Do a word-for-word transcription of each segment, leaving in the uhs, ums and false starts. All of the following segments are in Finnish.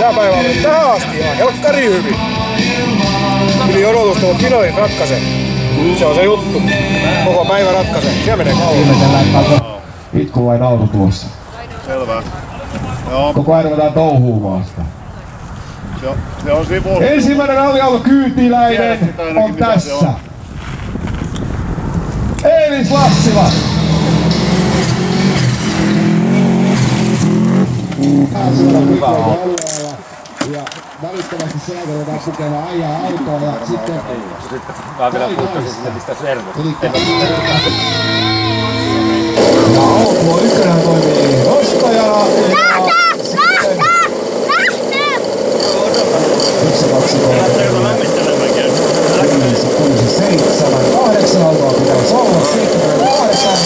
Kesäpäivä on tähän asti ihan helkkari hyvin. Yli odotusta, mutta finaalin ratkaisee. Se on se juttu. Koko päivä ratkaisee. Siellä menee kauan. Itku vai nautu tuossa? Selvä. Joo. Koko ajan ruvetaan touhuumaan sitä. Se on, se on sivu. Ensimmäinen ralliauto kyytiläinen on tässä. Eelis Lassila. Hyvä on. Ja välittömästi sen jälkeen ruvetaan pukemaan ajaa autoa ja sitten... Sitten mä vielä puhuttasin sinne mistä servut. Ja Ouko ykkönen toimii nostajana. Yksi, kaksi, kolme, viisi, kuusi, seitsemän, kahdeksan autoa pitäisi olla. Seitsemän, kahdeksan,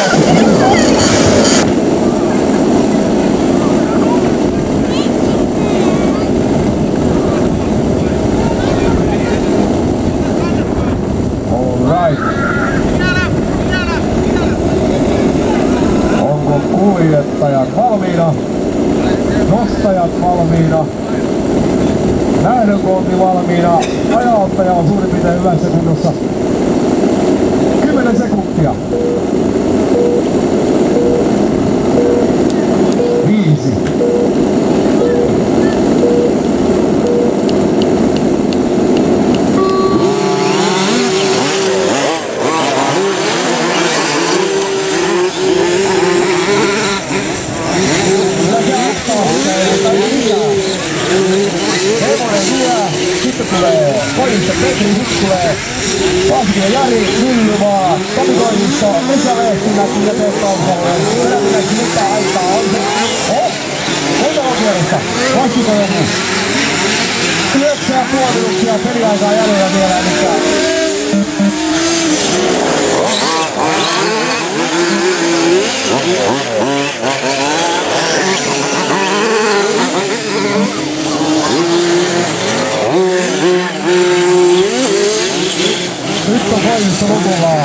kuljettajat valmiina, nostajat valmiina, lähdönkoonti valmiina, ajauttaja on suurin piirtein hyvässä kunnossa. kymmenen sekuntia. Viisi. Sitten tulee Koivisto Petri, sitten tulee Pasio Jari, Myllymaa, Tomi Koivisto, Esa Lehtimäki ja Pekka Osanen. Peräpiläksi mitä aikaa on se. Oh! Voitava kierrosta. Vastuuko joku? Yhdeksää puoliluksia peliaikaa jäljellä vielä, elikkä... Nyt on Koivisto lopulla.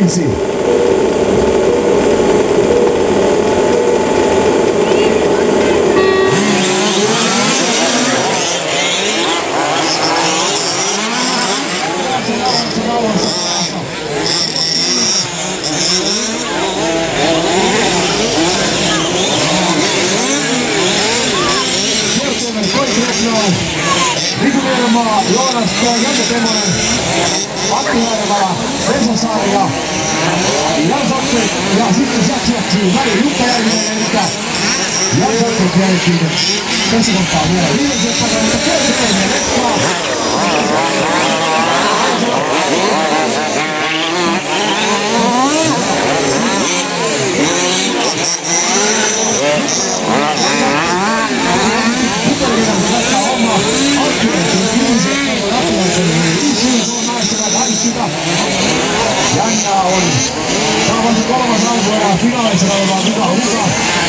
viisi. Riku Viermaa, Joonas Janne Temonen, Antti Järvala, Vesa Sarja, Jan Sakset ja sitten Saksaksi väli Jukka Järvinen, eli Jan Sakset jälkeen tässä kohtaa vielä viimeiset takana, mutta Kölseen ja Rekkaa. Jännää on. Tämä on se kolmas alkuerä. Finaalissa olevaa Mika Huka.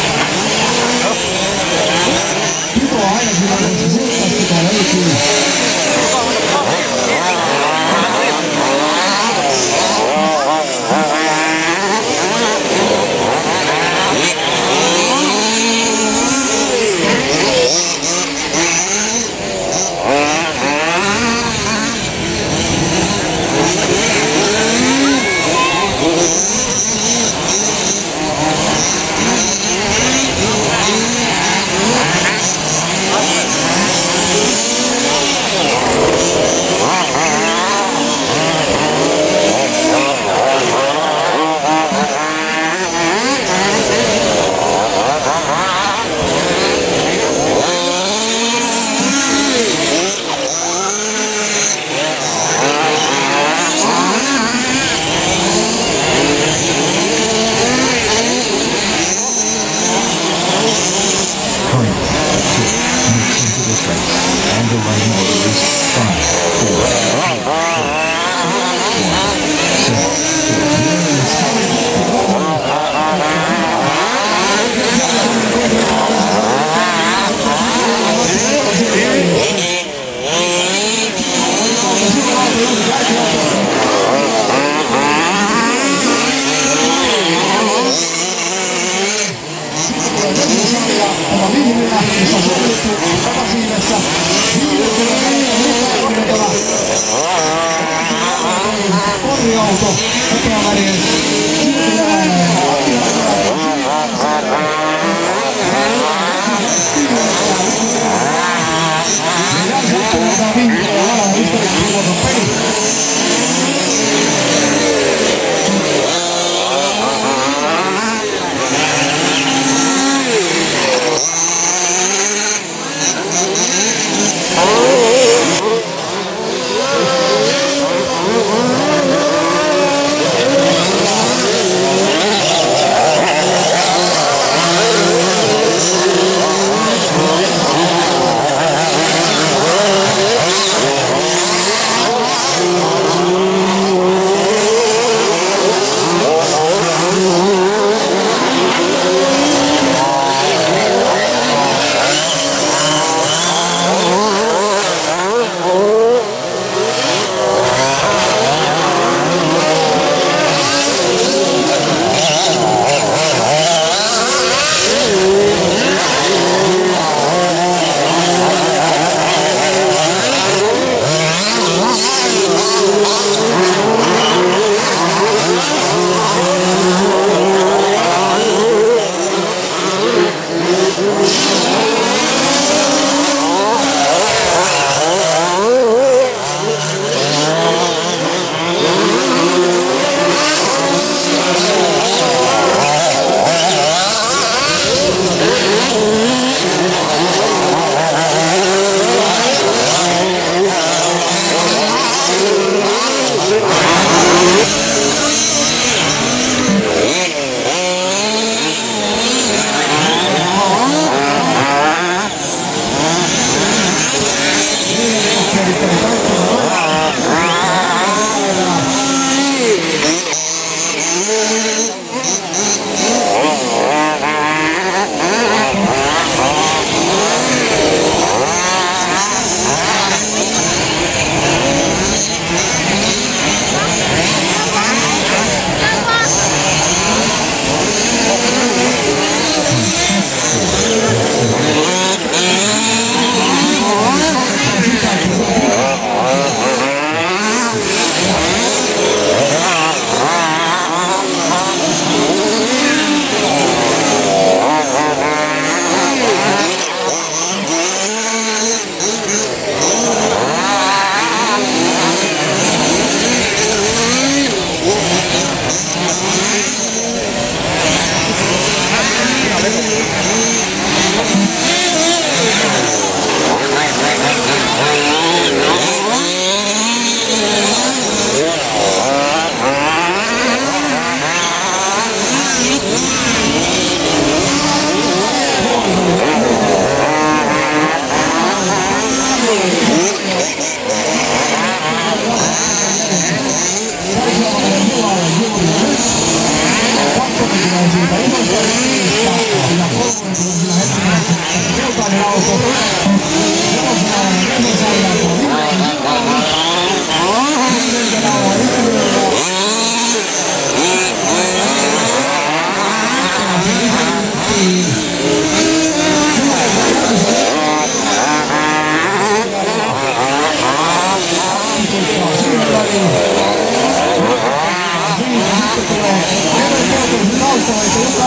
Pitoa aina finaalissa. Siltaista pitoa löytyy. Korjauto, epävärien,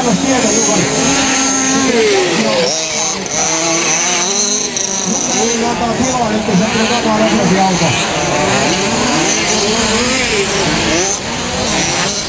annos tietä, Jukari. Jukari antaa tilaa nyt, kun se tulee takaa nopeasti auto.